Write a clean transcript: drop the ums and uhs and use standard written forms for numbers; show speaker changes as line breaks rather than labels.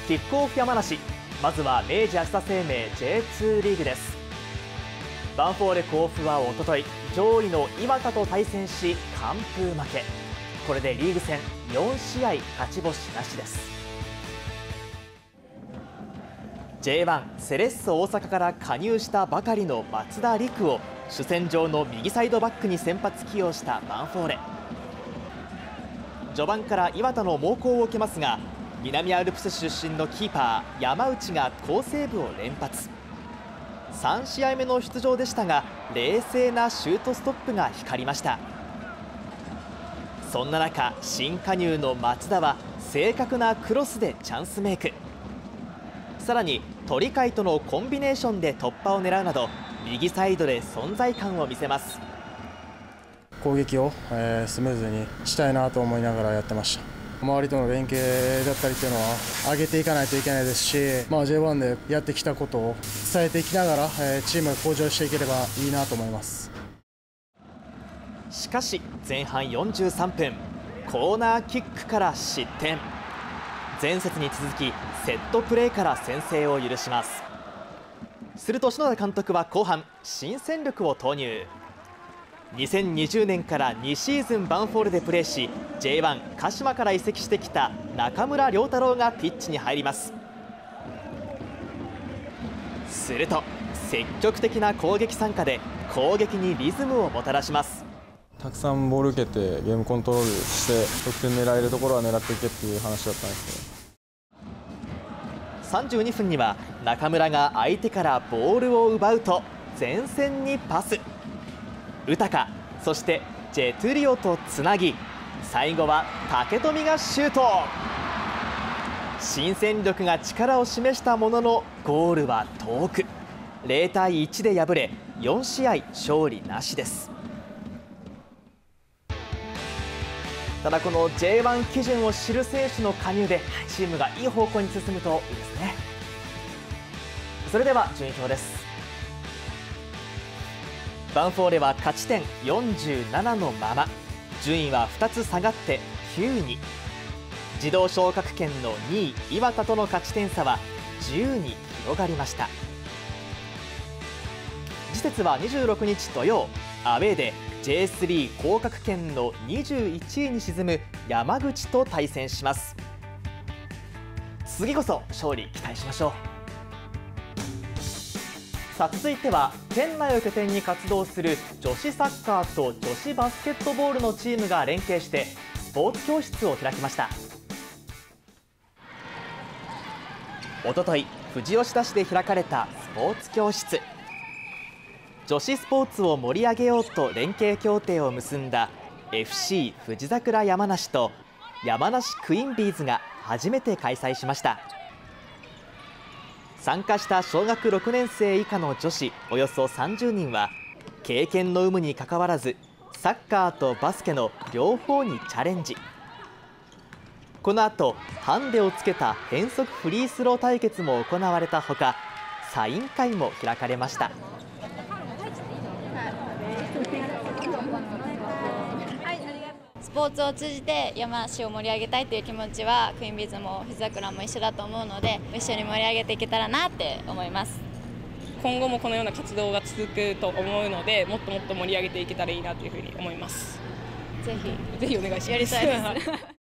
キックオフ山梨、まずは明治安田生命 J2 リーグです。ヴァンフォーレ甲府はおととい、上位の磐田と対戦し完封負け。これでリーグ戦4試合勝ち星なしです。 J1 セレッソ大阪から加入したばかりの松田陸を主戦場の右サイドバックに先発起用したヴァンフォーレ。序盤から磐田の猛攻を受けますが、南アルプス出身のキーパー山内が好セーブを連発。3試合目の出場でしたが、冷静なシュートストップが光りました。そんな中、新加入の松田は正確なクロスでチャンスメイク。さらに鳥海とのコンビネーションで突破を狙うなど、右サイドで存在感を見せます。
攻撃を、スムーズにしたいなと思いながらやってました。周りとの連携だったりっていうのは上げていかないといけないですし、J1 でやってきたことを伝えていきながら、チームが向上していければいいなと思います。
しかし前半43分、コーナーキックから失点。前節に続きセットプレーから先制を許します。すると篠田監督は後半、新戦力を投入。2020年から2シーズンヴァンフォーレでプレーし、 J1 鹿島から移籍してきた中村亮太郎がピッチに入ります。すると積極的な攻撃参加で攻撃にリズムをもたらします。
たくさんボール受けてゲームコントロールして得点狙えるところは狙っていけっていう話だったんです
けど、32分には中村が相手からボールを奪うと前線にパス。宇高、そしてジェトゥリオとつなぎ、最後は武富がシュート。新戦力が力を示したもののゴールは遠く。0対1で敗れ4試合勝利なしです。ただこの J1 基準を知る選手の加入でチームがいい方向に進むといいですね。それでは順位表です。ヴァンフォーレは勝ち点47のまま、順位は2つ下がって9位に。自動昇格圏の2位磐田との勝ち点差は10に広がりました。次節は26日土曜、アウェーで J3 降格圏の21位に沈む山口と対戦します。次こそ勝利期待しましょう。さあ、続いては県内を拠点に活動する女子サッカーと女子バスケットボールのチームが連携してスポーツ教室を開きました。おととい、富士吉田市で開かれたスポーツ教室。女子スポーツを盛り上げようと連携協定を結んだ FC 富士桜山梨と山梨クイーンビーズが初めて開催しました。参加した小学6年生以下の女子およそ30人は、経験の有無にかかわらずサッカーとバスケの両方にチャレンジ。この後、ハンデをつけた変則フリースロー対決も行われたほか、サイン会も開かれました。
スポーツを通じて山梨を盛り上げたいという気持ちはクイーンビーズも富士桜も一緒だと思うので、一緒に盛り上げていけたらなって思います。
今後もこのような活動が続くと思うので、もっともっと盛り上げていけたらいいなというふうに思います。
ぜひお願いします。やりたいです